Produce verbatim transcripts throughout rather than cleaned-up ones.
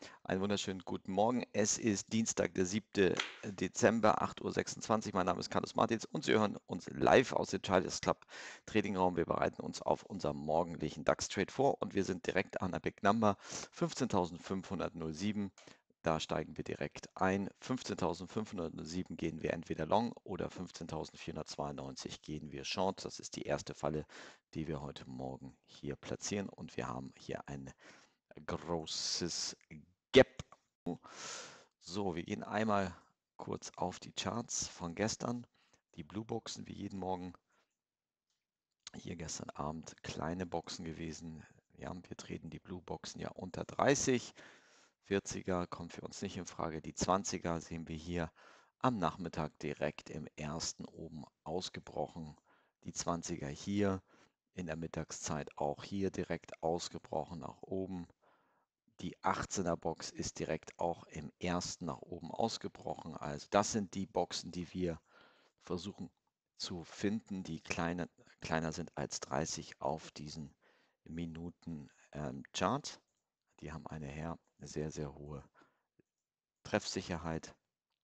Einen wunderschönen guten Morgen. Es ist Dienstag, der siebte Dezember, acht Uhr sechsundzwanzig. Mein Name ist Carlos Martins und Sie hören uns live aus dem Charles Club Trading Raum. Wir bereiten uns auf unseren morgendlichen DAX-Trade vor und wir sind direkt an der Big Number fünfzehntausendfünfhundertsieben. Da steigen wir direkt ein. fünfzehntausendfünfhundertsieben gehen wir entweder long oder fünfzehntausendvierhundertzweiundneunzig gehen wir short. Das ist die erste Falle, die wir heute Morgen hier platzieren und wir haben hier ein großes Gap. So, wir gehen einmal kurz auf die Charts von gestern. Die Blue Boxen wie jeden Morgen. Hier gestern Abend kleine Boxen gewesen. Ja, wir treten die Blue Boxen ja unter dreißig. vierziger kommt für uns nicht in Frage. Die zwanziger sehen wir hier am Nachmittag direkt im ersten oben ausgebrochen. Die zwanziger hier in der Mittagszeit auch hier direkt ausgebrochen nach oben. Die achtzehner Box ist direkt auch im ersten nach oben ausgebrochen. Also das sind die Boxen, die wir versuchen zu finden, die kleiner, kleiner sind als dreißig auf diesen Minuten ähm, Chart. Die haben eine her sehr, sehr hohe Treffsicherheit.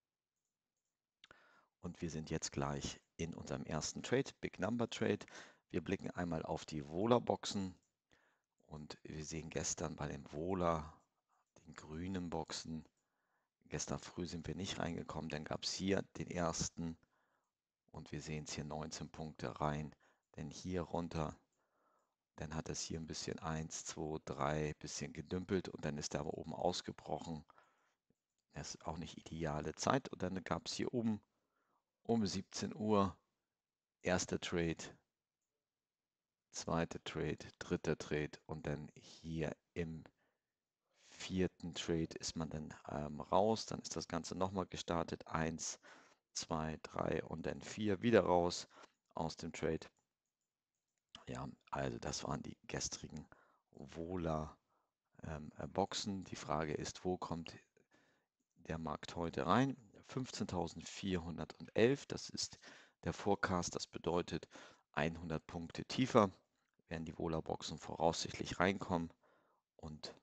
Und wir sind jetzt gleich in unserem ersten Trade, Big Number Trade. Wir blicken einmal auf die Vola-Boxen und wir sehen gestern bei den Vola, den grünen Boxen, gestern früh sind wir nicht reingekommen, dann gab es hier den ersten und wir sehen es hier neunzehn Punkte rein, denn hier runter, dann hat es hier ein bisschen eins, zwei, drei, bisschen gedümpelt und dann ist er aber oben ausgebrochen. Das ist auch nicht ideale Zeit und dann gab es hier oben um siebzehn Uhr erster Trade, zweiter Trade, dritter Trade und dann hier im vierten Trade ist man dann ähm, raus, dann ist das Ganze nochmal gestartet, eins, zwei, drei und dann vier wieder raus aus dem Trade. Ja, also das waren die gestrigen Vola ähm, äh, Boxen. Die Frage ist, wo kommt der Markt heute rein? fünfzehntausendvierhundertelf, das ist der Forecast, das bedeutet hundert Punkte tiefer werden die Vola Boxen voraussichtlich reinkommen und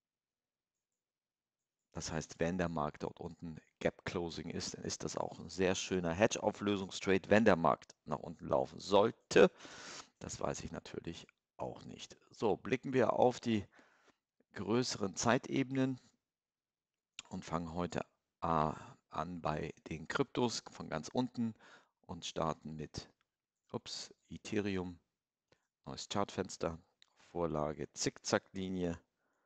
das heißt, wenn der Markt dort unten Gap Closing ist, dann ist das auch ein sehr schöner Hedge-Auflösungstrade, wenn der Markt nach unten laufen sollte. Das weiß ich natürlich auch nicht. So, blicken wir auf die größeren Zeitebenen und fangen heute äh, an bei den Kryptos von ganz unten und starten mit ups, Ethereum, neues Chartfenster, Vorlage Zickzacklinie.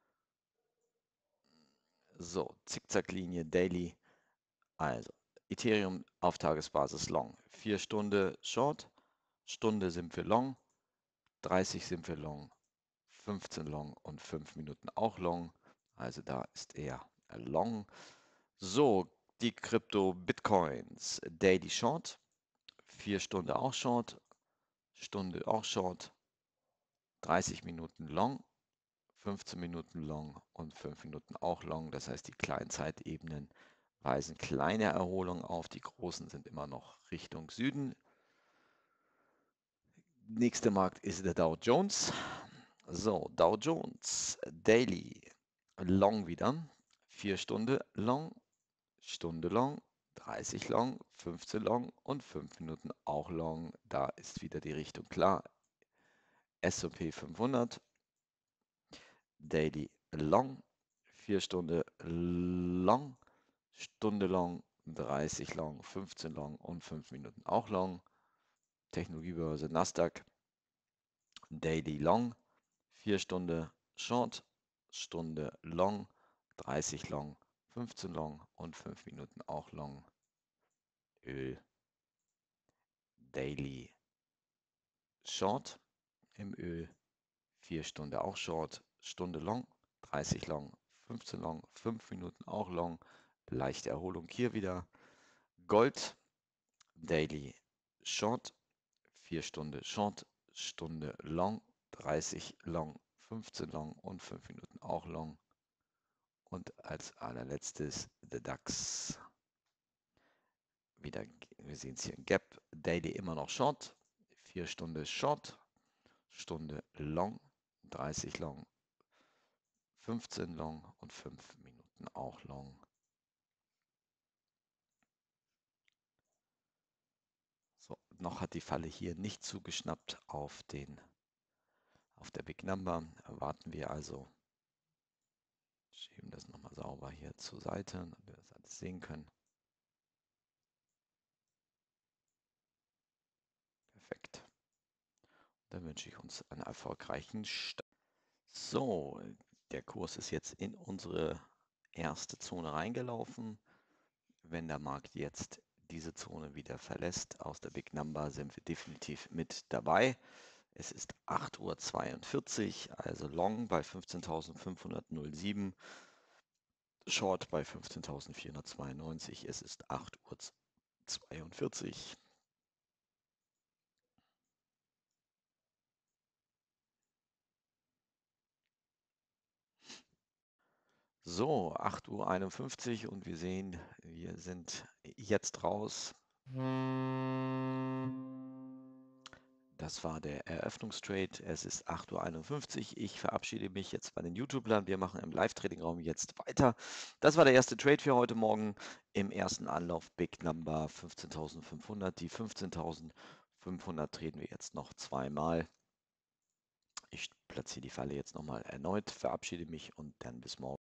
So, Zickzacklinie Daily. Also, Ethereum auf Tagesbasis Long. vier Stunden Short, Stunde sind wir Long, dreißig sind wir Long, fünfzehn Long und fünf Minuten auch Long. Also da ist eher Long. So, die Krypto Bitcoins. Daily Short, vier Stunden auch Short, Stunde auch Short, dreißig Minuten Long, fünfzehn Minuten Long und fünf Minuten auch Long. Das heißt, die kleinen Zeitebenen weisen kleine Erholungen auf. Die großen sind immer noch Richtung Süden. Nächster Markt ist der Dow Jones. So, Dow Jones Daily Long wieder. vier Stunden Long, Stunde Long, dreißig Long, fünfzehn Long und fünf Minuten auch Long. Da ist wieder die Richtung klar. S und P fünfhundert Daily Long, vier Stunden Long, Stunde Long, dreißig Long, fünfzehn Long und fünf Minuten auch Long. Technologiebörse Nasdaq Daily Long, vier Stunden Short, Stunde Long, dreißig Long, fünfzehn Long und fünf Minuten auch Long. Öl Daily Short im Öl, vier Stunden auch Short, Stunde Long, dreißig Long, fünfzehn Long, fünf Minuten auch Long. Leichte Erholung hier wieder. Gold Daily Short, vier Stunden Short, Stunde Long, dreißig Long, fünfzehn Long und fünf Minuten auch Long. Und als allerletztes der DAX. Wieder, wir sehen es hier in Gap, Daily immer noch Short, vier Stunden Short, Stunde Long, dreißig Long, fünfzehn Long und fünf Minuten Seiten auch long. So, noch hat die Falle hier nicht zugeschnappt auf den auf der Big Number. Warten wir also. Schieben das nochmal sauber hier zur Seite, damit wir das alles sehen können. Perfekt. Dann wünsche ich uns einen erfolgreichen Start. So, der Kurs ist jetzt in unsere erste Zone reingelaufen. Wenn der Markt jetzt diese Zone wieder verlässt aus der Big Number, sind wir definitiv mit dabei. Es ist acht Uhr zweiundvierzig, also Long bei fünfzehntausendfünfhundertsieben, Short bei fünfzehntausendvierhundertzweiundneunzig. Es ist acht Uhr zweiundvierzig. So, acht Uhr einundfünfzig und wir sehen, wir sind jetzt raus. Das war der Eröffnungstrade. Es ist acht Uhr einundfünfzig. Ich verabschiede mich jetzt bei den YouTubern. Wir machen im Live-Trading-Raum jetzt weiter. Das war der erste Trade für heute Morgen. Im ersten Anlauf Big Number fünfzehntausendfünfhundert. Die fünfzehntausendfünfhundert treten wir jetzt noch zweimal. Ich platziere die Falle jetzt nochmal erneut, verabschiede mich und dann bis morgen.